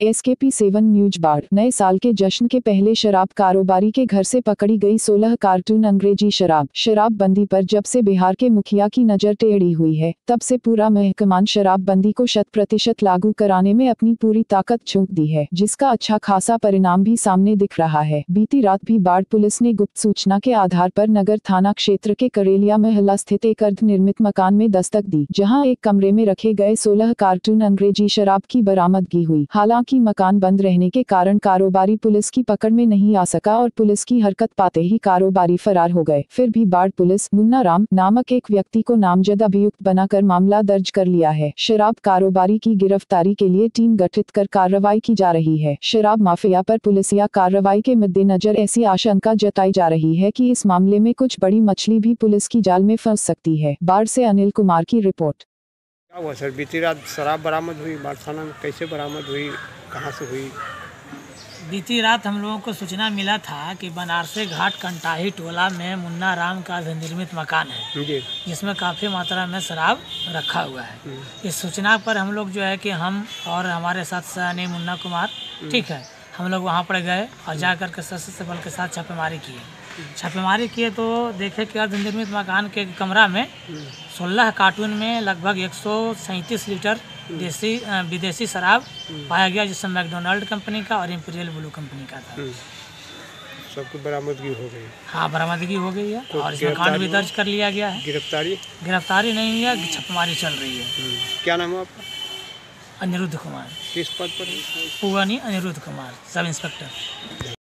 ASKP7 news बाढ़। नए साल के जश्न के पहले शराब कारोबारी के घर से पकड़ी गई 16 कार्टून अंग्रेजी शराब। शराब बंदी पर जब से बिहार के मुखिया की नजर टेढ़ी हुई है, तब से पूरा महकमान शराब बंदी को 100% लागू कराने में अपनी पूरी ताकत झोंक दी है, जिसका अच्छा खासा परिणाम भी सामने दिख रहा है। बीती रात भी बाढ़ पुलिस ने गुप्त सूचना के आधार पर नगर थाना क्षेत्र के करेलिया महल्ला स्थित एक अर्ध निर्मित मकान में दस्तक दी, जहां एक कमरे में रखे गए 16 कार्टून अंग्रेजी शराब की बरामदगी हुई। हालांकि मकान बंद रहने के कारण कारोबारी पुलिस की पकड़ में नहीं आ सका और पुलिस की हरकत पाते ही कारोबारी फरार हो गए। फिर भी बाढ़ पुलिस मुन्ना राम नामक एक व्यक्ति को नामजद अभियुक्त बनाकर मामला दर्ज कर लिया है। शराब कारोबारी की गिरफ्तारी के लिए टीम गठित कर कार्रवाई की जा रही है। शराब माफिया पर पुलिसिया कार्रवाई के मद्देनजर ऐसी आशंका जताई जा रही है कि इस मामले में कुछ बड़ी मछली भी पुलिस की जाल में फंस सकती है। बाढ़ से अनिल कुमार की रिपोर्ट। क्या हुआ सर? बीती रात शराब बरामद हुई बाढ़ थाना में, कैसे बरामद हुई, कहाँ से हुई? बीती रात हम लोगों को सूचना मिला था कि बनारसी घाट कंटाही टोला में मुन्ना राम का निर्मित मकान है जी, जिसमें काफ़ी मात्रा में शराब रखा हुआ है। इस सूचना पर हम लोग जो है कि हम और हमारे साथ यानी मुन्ना कुमार, ठीक है, हम लोग वहाँ पर गए और जा कर के सशस्त्र बल के साथ छापेमारी किए तो देखे कि अर्ध निर्मित मकान के कमरा में 16 कार्टून में लगभग 137 लीटर विदेशी शराब पाया गया, जिसमें मैकडोनाल्ड कंपनी का और इंपीरियल ब्लू कंपनी का था। सबकी बरामदगी हो गई? हाँ, बरामदगी हो गई है और इसमें कांड भी दर्ज कर लिया गया है। गिरफ्तारी नहीं हुई है, छापेमारी चल रही है। क्या नाम है आपका? अनिरुद्ध कुमार। किस पद पर? पुगानी अनिरुद्ध कुमार, सब इंस्पेक्टर।